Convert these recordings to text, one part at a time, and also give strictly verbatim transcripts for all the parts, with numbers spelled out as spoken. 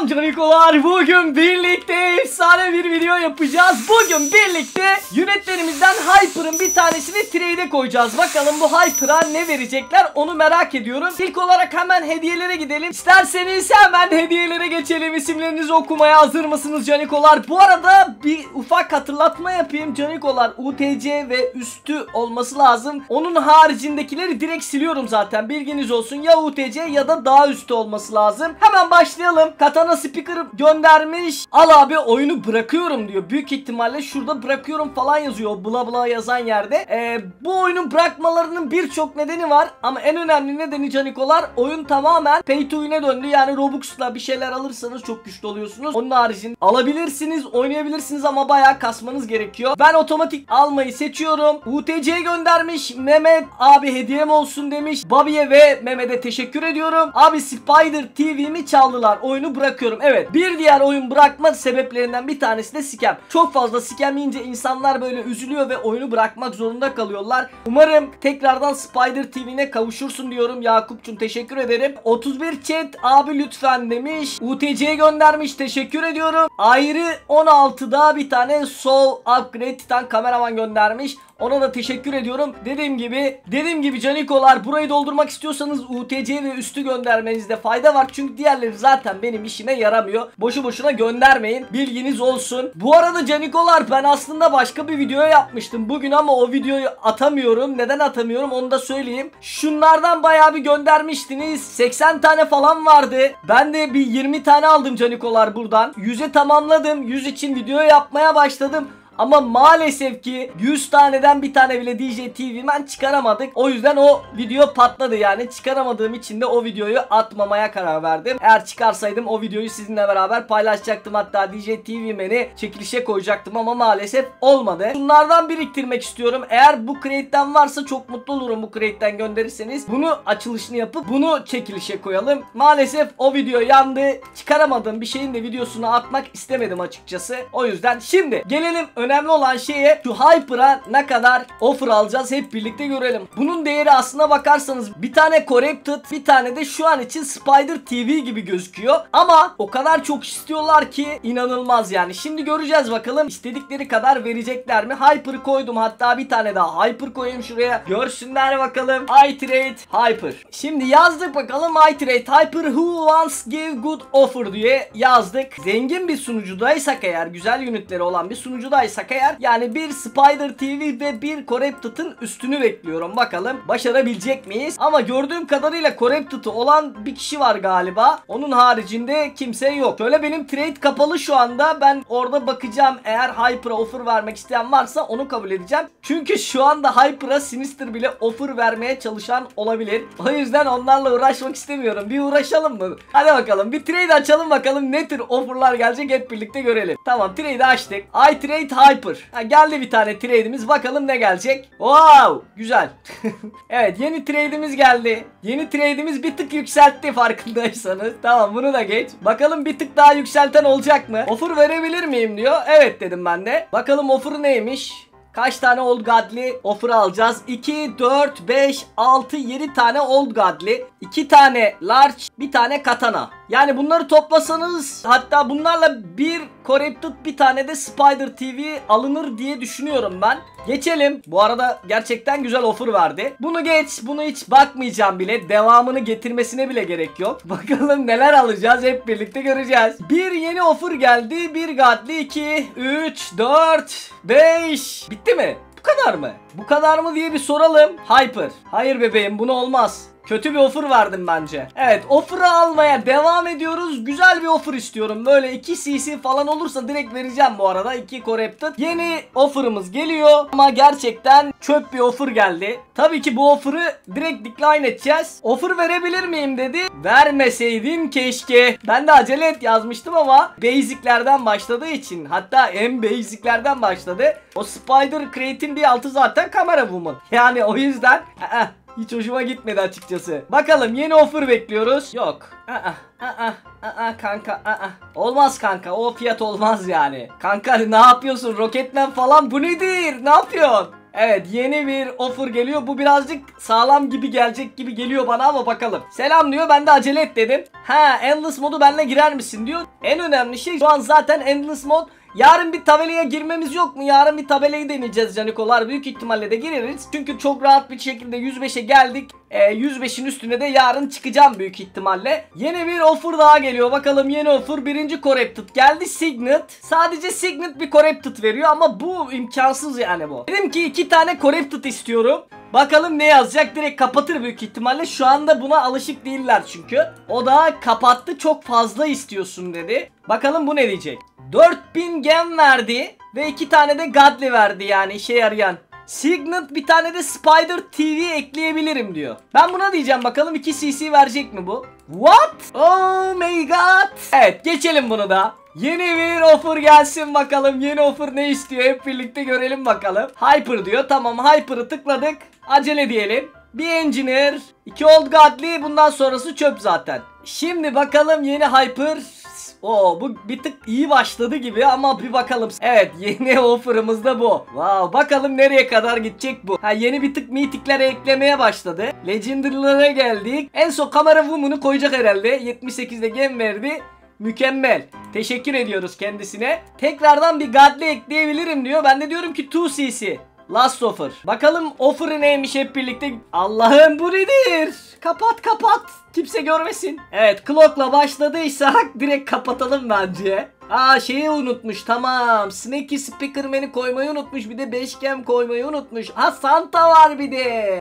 Selam canikolar. Bugün birlikte efsane bir video yapacağız. Bugün birlikte yönetlerimizden Hyper'ın bir tanesini trade'e koyacağız. Bakalım bu Hyper'a ne verecekler onu merak ediyorum. İlk olarak hemen hediyelere gidelim. İsterseniz hemen hediyelere geçelim. İsimlerinizi okumaya hazır mısınız canikolar? Bu arada bir ufak hatırlatma yapayım canikolar. U T C ve üstü olması lazım. Onun haricindekileri direkt siliyorum zaten. Bilginiz olsun. Ya U T C ya da daha üstü olması lazım. Hemen başlayalım. Katana Speaker göndermiş. Al abi oyunu bırakıyorum diyor. Büyük ihtimalle şurada bırakıyorum falan yazıyor. Bla bla yazan yerde. Ee, bu oyunun bırakmalarının birçok nedeni var. Ama en önemli nedeni canikolar, oyun tamamen pay to win'e döndü. Yani Robux'la bir şeyler alırsanız çok güçlü oluyorsunuz. Onun haricinde alabilirsiniz, oynayabilirsiniz ama bayağı kasmanız gerekiyor. Ben otomatik almayı seçiyorum. U T C göndermiş. Mehmet abi hediyem olsun demiş. Bobby'ye ve Mehmet'e teşekkür ediyorum. Abi Spider T V'mi çaldılar. Oyunu bırakıyorum. Evet. Bir diğer oyun bırakma sebeplerinden bir tanesi de scam. Çok fazla scam yiyince insanlar böyle üzülüyor ve oyunu bırakmak zorunda kalıyorlar. Umarım tekrardan Spider T V'ne kavuşursun diyorum. Yakup'cum teşekkür ederim. otuz bir chat abi lütfen demiş. U T C'ye göndermiş. Teşekkür ediyorum. Ayrı on altıda bir tane Soul Upgrade Titan kameraman göndermiş. Ona da teşekkür ediyorum. Dediğim gibi dediğim gibi canikolar, burayı doldurmak istiyorsanız U T C ve üstü göndermenizde fayda var. Çünkü diğerleri zaten benim işime yaramıyor. Boşu boşuna göndermeyin. Bilginiz olsun. Bu arada canikolar, ben aslında başka bir video yapmıştım bugün ama o videoyu atamıyorum. Neden atamıyorum onu da söyleyeyim. Şunlardan bayağı bir göndermiştiniz. seksen tane falan vardı. Ben de bir yirmi tane aldım canikolar buradan. yüze tamamladım. yüz için video yapmaya başladım. Ama maalesef ki yüz taneden bir tane bile D J T V'den çıkaramadık. O yüzden o video patladı yani. Çıkaramadığım için de o videoyu atmamaya karar verdim. Eğer çıkarsaydım o videoyu sizinle beraber paylaşacaktım. Hatta D J T V'meni çekilişe koyacaktım ama maalesef olmadı. Bunlardan biriktirmek istiyorum. Eğer bu crate'den varsa çok mutlu olurum, bu crate'den gönderirseniz. Bunu açılışını yapıp bunu çekilişe koyalım. Maalesef o video yandı. Çıkaramadığım bir şeyin de videosunu atmak istemedim açıkçası. O yüzden şimdi gelelim önemli olan şeye, şu Hyper'a ne kadar offer alacağız hep birlikte görelim. Bunun değeri aslına bakarsanız bir tane Corrupted, bir tane de şu an için Spider T V gibi gözüküyor. Ama o kadar çok istiyorlar ki inanılmaz yani. Şimdi göreceğiz bakalım istedikleri kadar verecekler mi? Hyper'ı koydum, hatta bir tane daha Hyper koyayım şuraya. Görsünler bakalım. Iterate Hyper. Şimdi yazdık bakalım Iterate Hyper who wants give good offer diye yazdık. Zengin bir sunucudaysak eğer, güzel ünitleri olan bir sunucudaysak eğer, yani bir Spider T V ve bir Corrupted'ın üstünü bekliyorum. Bakalım başarabilecek miyiz? Ama gördüğüm kadarıyla Corrupted olan bir kişi var galiba. Onun haricinde kimse yok. Şöyle benim trade kapalı şu anda. Ben orada bakacağım. Eğer Hyper'a offer vermek isteyen varsa onu kabul edeceğim. Çünkü şu anda Hyper'a Sinister bile offer vermeye çalışan olabilir. O yüzden onlarla uğraşmak istemiyorum. Bir uğraşalım mı? Hadi bakalım. Bir trade açalım bakalım ne tür offerlar gelecek hep birlikte görelim. Tamam, trade'i açtık. I trade Hyper. Ha, geldi bir tane trade'imiz. Bakalım ne gelecek. Wow, güzel. Evet, yeni trade'imiz geldi. Yeni trade'imiz bir tık yükseltti farkındaysanız. Tamam, bunu da geç. Bakalım bir tık daha yükselten olacak mı? Offer verebilir miyim diyor. Evet dedim ben de. Bakalım offer neymiş? Kaç tane Old Godly offer alacağız? iki, dört, beş, altı, yedi tane Old Godly, iki tane Large, bir tane Katana. Yani bunları toplasanız, hatta bunlarla bir Corrupted, bir tane de Spider T V alınır diye düşünüyorum ben. Geçelim. Bu arada gerçekten güzel offer verdi. Bunu geç. Bunu hiç bakmayacağım bile. Devamını getirmesine bile gerek yok. Bakalım neler alacağız hep birlikte göreceğiz. Bir yeni offer geldi. Bir Godly, iki, üç, dört, beş. Bitti mi? Bu kadar mı? Bu kadar mı diye bir soralım. Hyper. Hayır bebeğim, bunu olmaz. Kötü bir offer verdim bence. Evet, offer'ı almaya devam ediyoruz. Güzel bir offer istiyorum. Böyle iki C C falan olursa direkt vereceğim bu arada. iki Corrupted. Yeni offer'ımız geliyor. Ama gerçekten çöp bir offer geldi. Tabii ki bu offer'ı direkt decline edeceğiz. Offer verebilir miyim dedi. Vermeseydin keşke. Ben de acele et yazmıştım ama basic'lerden başladığı için, hatta en basic'lerden başladı. O Spider Crate'in bir altı zaten kamera woman. Yani o yüzden ı-ı. Hiç hoşuma gitmedi açıkçası. Bakalım, yeni offer bekliyoruz. Yok. Aa, aa, aa, kanka. Aa. Olmaz kanka. O fiyat olmaz yani. Kanka ne yapıyorsun? Rocketman falan bu nedir? Ne yapıyorsun? Evet, yeni bir offer geliyor. Bu birazcık sağlam gibi gelecek gibi geliyor bana ama bakalım. Selam diyor, ben de acele et dedim. Ha, Endless modu benimle girer misin diyor. En önemli şey şu an zaten Endless mod. Yarın bir tabelaya girmemiz yok mu? Yarın bir tabelayı deneyeceğiz canikolar. Büyük ihtimalle de gireriz. Çünkü çok rahat bir şekilde yüz beşe geldik. Ee, yüz beşin üstüne de yarın çıkacağım büyük ihtimalle. Yeni bir offer daha geliyor. Bakalım yeni offer. Birinci Corrupted geldi. Signet. Sadece Signet bir Corrupted veriyor ama bu imkansız yani bu. Dedim ki iki tane Corrupted istiyorum. Bakalım ne yazacak, direkt kapatır büyük ihtimalle. Şu anda buna alışık değiller çünkü. O da kapattı, çok fazla istiyorsun dedi. Bakalım bu ne diyecek. dört bin gem verdi ve iki tane de Godly verdi, yani işe yarayan. Signet bir tane de Spider T V ekleyebilirim diyor. Ben buna diyeceğim, bakalım iki C C verecek mi bu? What? Oh my god. Evet, geçelim bunu da. Yeni bir offer gelsin bakalım. Yeni offer ne istiyor, hep birlikte görelim bakalım. Hyper diyor, tamam, Hyper'ı tıkladık. Acele diyelim. Bir Engineer, iki Old Godly, bundan sonrası çöp zaten. Şimdi bakalım yeni Hyper. Oo, bu bir tık iyi başladı gibi ama bir bakalım. Evet, yeni offer'ımız da bu. Wow, bakalım nereye kadar gidecek bu. Ha, yeni bir tık mythic'lere eklemeye başladı. Legendary'lara geldik. En son kamera woman'ı koyacak herhalde. yetmiş sekizde gem verdi. Mükemmel. Teşekkür ediyoruz kendisine. Tekrardan bir Godly ekleyebilirim diyor. Ben de diyorum ki iki C C. Last offer. Bakalım offer'ı neymiş hep birlikte. Allah'ım, bu nedir? Kapat kapat. Kimse görmesin. Evet, Clock'la başladıysak direkt kapatalım bence. Aa, şeyi unutmuş, tamam. Snaky Speakerman'i koymayı unutmuş. Bir de beş gem koymayı unutmuş. Ha, Santa var bir de.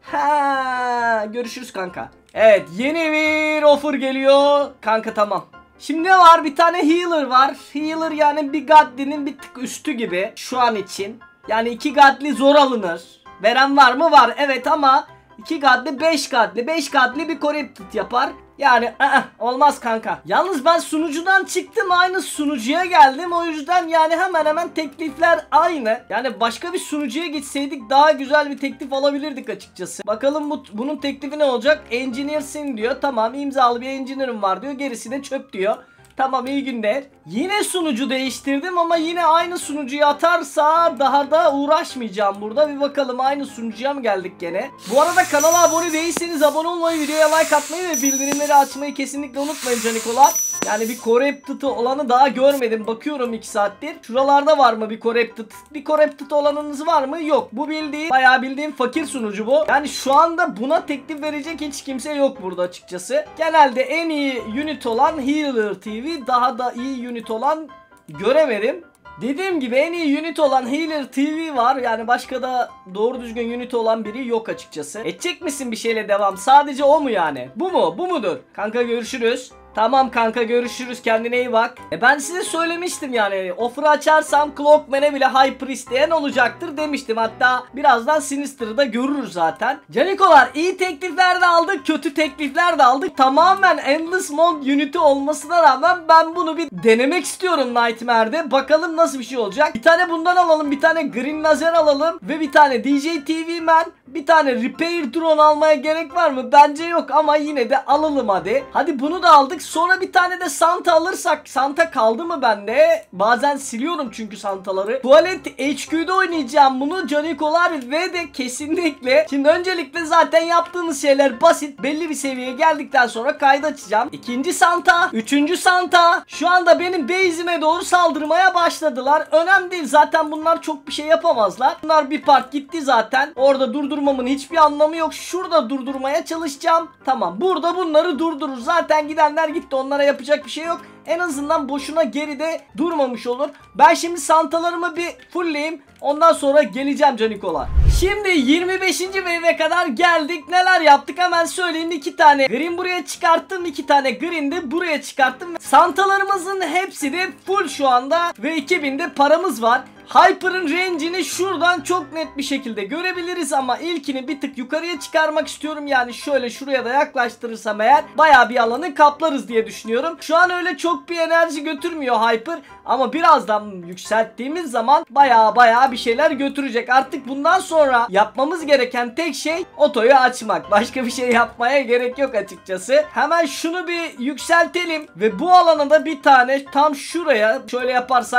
Ha, görüşürüz kanka. Evet, yeni bir offer geliyor. Kanka tamam. Şimdi ne var? Bir tane healer var. Healer yani bir Godly'nin bir tık üstü gibi şu an için. Yani iki Godly zor alınır. Veren var mı? Var. Evet ama iki Godly beş Godly. beş Godly bir Corrupted yapar. Yani ı -ı, olmaz kanka. Yalnız ben sunucudan çıktım, aynı sunucuya geldim. O yüzden yani hemen hemen teklifler aynı. Yani başka bir sunucuya gitseydik daha güzel bir teklif alabilirdik açıkçası. Bakalım bu, bunun teklifi ne olacak? Engineer'sin diyor. Tamam, imzalı bir engineer'ım var diyor. Gerisi de çöp diyor. Tamam, iyi günler. Yine sunucu değiştirdim ama yine aynı sunucuya atarsa daha da uğraşmayacağım burada. Bir bakalım aynı sunucuya mı geldik gene. Bu arada kanala abone değilseniz abone olmayı, videoya like atmayı ve bildirimleri açmayı kesinlikle unutmayın canikolar. Yani bir Corrupted olanı daha görmedim. Bakıyorum iki saattir. Şuralarda var mı bir Corrupted? Bir Corrupted olanınız var mı? Yok. Bu bildiğin, bayağı bildiğin fakir sunucu bu. Yani şu anda buna teklif verecek hiç kimse yok burada açıkçası. Genelde en iyi unit olan Healer T V, daha da iyi unit olan göremedim. Dediğim gibi en iyi unit olan Healer T V var. Yani başka da doğru düzgün unit olan biri yok açıkçası. Edecek misin bir şeyle devam? Sadece o mu yani? Bu mu? Bu mudur? Kanka görüşürüz. Tamam kanka, görüşürüz, kendine iyi bak. E ben size söylemiştim yani, offer'ı açarsam Clockman'e bile Hyper isteyen olacaktır demiştim. Hatta birazdan Sinister'ı da görürüz zaten. Canikolar, iyi teklifler de aldık, kötü teklifler de aldık. Tamamen Endless Mod Unity olmasına rağmen ben bunu bir denemek istiyorum Nightmare'de. Bakalım nasıl bir şey olacak. Bir tane bundan alalım, bir tane Green Laser alalım ve bir tane D J T V Man, bir tane Repair Drone almaya gerek var mı? Bence yok ama yine de alalım hadi. Hadi bunu da aldık. Sonra bir tane de Santa alırsak. Santa kaldı mı bende? Bazen siliyorum çünkü Santaları. Tuvalet H Q'da oynayacağım bunu canikolar ve de kesinlikle. Şimdi öncelikle zaten yaptığımız şeyler basit. Belli bir seviyeye geldikten sonra kaydı açacağım. İkinci Santa. Üçüncü Santa. Şu anda benim base'ime doğru saldırmaya başladılar. Önemli değil. Zaten bunlar çok bir şey yapamazlar. Bunlar bir part gitti zaten. Orada durdurmamın hiçbir anlamı yok. Şurada durdurmaya çalışacağım. Tamam. Burada bunları durdurur. Zaten gidenler gitti. Onlara yapacak bir şey yok. En azından boşuna geride durmamış olur. Ben şimdi Santalarımı bir fullleyeyim. Ondan sonra geleceğim canikolar. Şimdi yirmi beşinci wave'e kadar geldik. Neler yaptık hemen söyleyeyim. iki tane green buraya çıkarttım. iki tane green de buraya çıkarttım. Santalarımızın hepsi de full şu anda. Ve iki bin de paramız var. Hyper'ın range'ini şuradan çok net bir şekilde görebiliriz ama ilkini bir tık yukarıya çıkarmak istiyorum. Yani şöyle şuraya da yaklaştırırsam eğer bayağı bir alanı kaplarız diye düşünüyorum. Şu an öyle çok bir enerji götürmüyor Hyper ama birazdan yükselttiğimiz zaman bayağı bayağı bir şeyler götürecek. Artık bundan sonra yapmamız gereken tek şey otoyu açmak. Başka bir şey yapmaya gerek yok açıkçası. Hemen şunu bir yükseltelim ve bu alana da bir tane tam şuraya şöyle yaparsak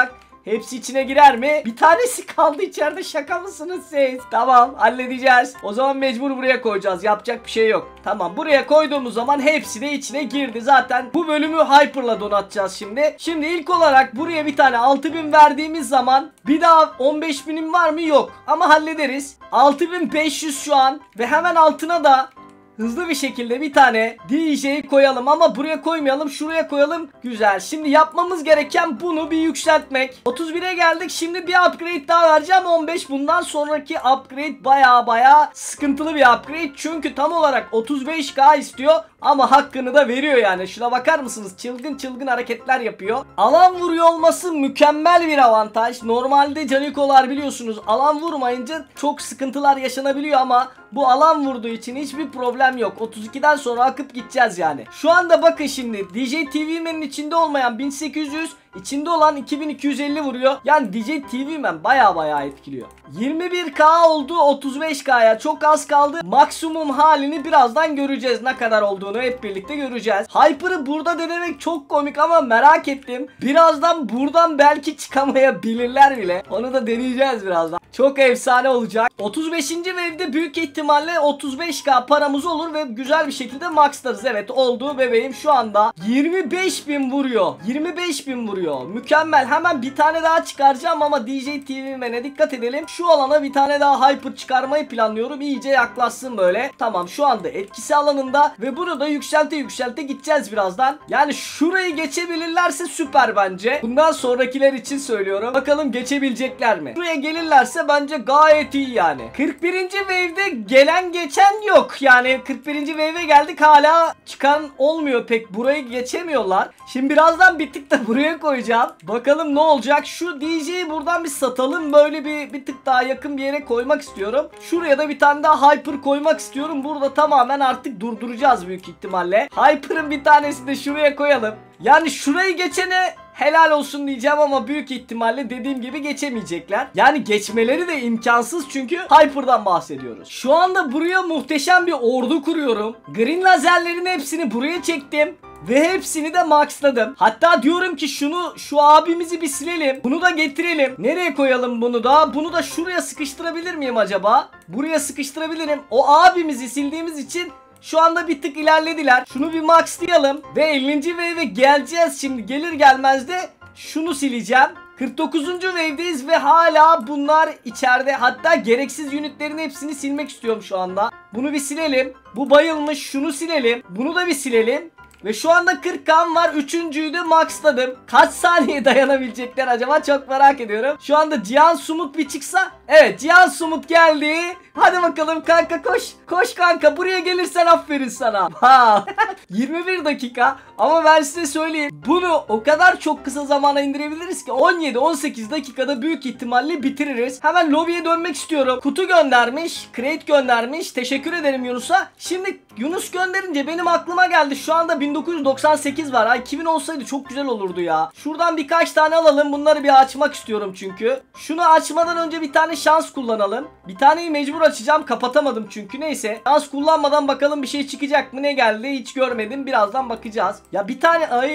Hepsi içine girer mi? Bir tanesi kaldı içeride, şaka mısınız siz? Tamam, halledeceğiz. O zaman mecbur buraya koyacağız. Yapacak bir şey yok. Tamam, buraya koyduğumuz zaman hepsi de içine girdi. Zaten bu bölümü Hyper'la donatacağız şimdi. Şimdi ilk olarak buraya bir tane altı bin verdiğimiz zaman bir daha on beş binim var mı? Yok. Ama hallederiz. altı bin beş yüz şu an ve hemen altına da hızlı bir şekilde bir tane D J'yi koyalım ama buraya koymayalım, şuraya koyalım. Güzel. Şimdi yapmamız gereken bunu bir yükseltmek. otuz bire geldik. Şimdi bir upgrade daha vereceğim. on beş. Bundan sonraki upgrade baya baya sıkıntılı bir upgrade. Çünkü tam olarak otuz beş K istiyor ama hakkını da veriyor yani. Şuna bakar mısınız? Çılgın çılgın hareketler yapıyor. Alan vuruyor olması mükemmel bir avantaj. Normalde canikolar biliyorsunuz alan vurmayınca çok sıkıntılar yaşanabiliyor ama bu alan vurduğu için hiçbir problem yok. otuz ikiden sonra akıp gideceğiz yani. Şu anda bakın şimdi D J T V Man'in içinde olmayan bin sekiz yüz, içinde olan iki bin iki yüz elli vuruyor. Yani D J T V Man baya baya etkiliyor. yirmi bir K oldu otuz beş K'ya. Çok az kaldı. Maksimum halini birazdan göreceğiz. Ne kadar olduğunu hep birlikte göreceğiz. Hyper'ı burada denemek çok komik ama merak ettim. Birazdan buradan belki çıkamayabilirler bile. Onu da deneyeceğiz birazdan. Çok efsane olacak. otuz beşinci wave'de büyük ihtimalle otuz beş K paramız olur ve güzel bir şekilde maxlarız. Evet, oldu bebeğim. Şu anda yirmi beş bin vuruyor. yirmi beş bin vuruyor. Mükemmel. Hemen bir tane daha çıkaracağım ama D J T V Man'e dikkat edelim. Şu alana bir tane daha Hyper çıkarmayı planlıyorum. İyice yaklaşsın böyle. Tamam, şu anda etkisi alanında ve bunu da yükselte yükselte gideceğiz birazdan. Yani şurayı geçebilirlerse süper bence. Bundan sonrakiler için söylüyorum. Bakalım geçebilecekler mi? Buraya gelirlerse bence gayet iyi yani. kırk birinci wave'de gelen geçen yok. Yani kırk birinci wave'e geldik, hala çıkan olmuyor pek. Burayı geçemiyorlar. Şimdi birazdan bir tık da buraya koyacağım. Bakalım ne olacak? Şu D J'yi buradan bir satalım. Böyle bir, bir tık daha yakın bir yere koymak istiyorum. Şuraya da bir tane daha Hyper koymak istiyorum. Burada tamamen artık durduracağız büyük ihtimalle. Hyper'ın bir tanesini de şuraya koyalım. Yani şurayı geçene helal olsun diyeceğim ama büyük ihtimalle dediğim gibi geçemeyecekler. Yani geçmeleri de imkansız çünkü Hyper'dan bahsediyoruz. Şu anda buraya muhteşem bir ordu kuruyorum. Green lazerlerin hepsini buraya çektim. Ve hepsini de maxladım. Hatta diyorum ki şunu, şu abimizi bir silelim. Bunu da getirelim. Nereye koyalım bunu da? Bunu da şuraya sıkıştırabilir miyim acaba? Buraya sıkıştırabilirim. O abimizi sildiğimiz için şu anda bir tık ilerlediler. Şunu bir maxlayalım. Ve ellinci wave'e geleceğiz şimdi. Gelir gelmez de şunu sileceğim. kırk dokuzuncu wave'deyiz ve hala bunlar içeride. Hatta gereksiz unitlerin hepsini silmek istiyorum şu anda. Bunu bir silelim. Bu bayılmış. Şunu silelim. Bunu da bir silelim. Ve şu anda kırk K'm var. Üçüncüyü de maxladım. Kaç saniye dayanabilecekler acaba? Çok merak ediyorum. Şu anda Cihan Sumut bir çıksa. Evet, Cihan Sumut geldi. Hadi bakalım kanka, koş. Koş kanka, buraya gelirsen aferin sana. Ha. yirmi bir dakika. Ama ben size söyleyeyim. Bunu o kadar çok kısa zamana indirebiliriz ki on yedi on sekiz dakikada büyük ihtimalle bitiririz. Hemen lobiye dönmek istiyorum. Kutu göndermiş. Crate göndermiş. Teşekkür ederim Yunus'a. Şimdi Yunus gönderince benim aklıma geldi. Şu anda bin dokuz yüz doksan sekiz var. Ay, iki bin olsaydı çok güzel olurdu ya. Şuradan birkaç tane alalım. Bunları bir açmak istiyorum çünkü. Şunu açmadan önce bir tane şans kullanalım. Bir taneyi mecbur açacağım. Kapatamadım çünkü. Neyse. Şans kullanmadan bakalım bir şey çıkacak mı? Ne geldi? Hiç görmedim. Birazdan bakacağız. Ya bir tane... Ay,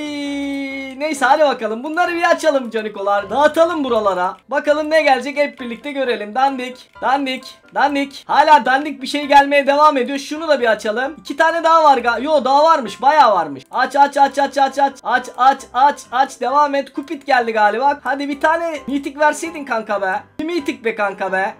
neyse hadi bakalım. Bunları bir açalım canikolar. Dağıtalım buralara. Bakalım ne gelecek, hep birlikte görelim. Dandik. Dandik. Dandik. Hala dandik bir şey gelmeye devam ediyor. Şunu da bir açalım. İki tane daha var. Yo, daha varmış. Bayağı varmış. Aç aç aç aç aç aç. Aç aç aç aç. Devam et. Kupit geldi galiba. Hadi bir tane mitik verseydin kanka be. Bir mitik be kanka be.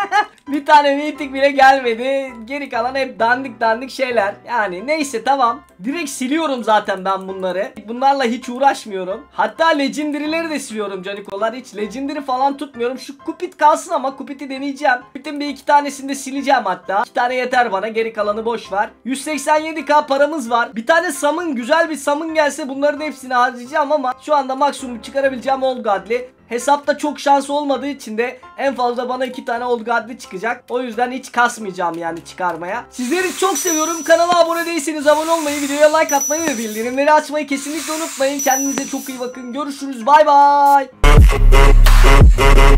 Bir tane mitik bile gelmedi. Geri kalan hep dandik dandik şeyler. Yani neyse, tamam. Direkt siliyorum zaten ben bunları. Bunlarla hiç uğraşmıyorum. Hatta legendary'leri de siliyorum canikolar. Hiç legendary falan tutmuyorum. Şu kupit kalsın ama kupiti deneyeceğim. Kupitin bir iki tanesini de sileceğim hatta. İki tane yeter bana. Geri kalanı boş ver. yüz seksen yedi K paramız var. Bir tane summon, güzel bir summon gelse bunların hepsini harcayacağım ama şu anda maksimum çıkarabileceğim Old Godly. Hesapta çok şans olmadığı için de en fazla bana iki tane Old Godly çıkacak. O yüzden hiç kasmayacağım yani çıkarmaya. Sizleri çok seviyorum. Kanala abone değilseniz abone olmayı, videoya like atmayı ve bildirimleri açmayı kesinlikle unutmayın. Kendinize çok iyi bakın. Görüşürüz. Bay bay.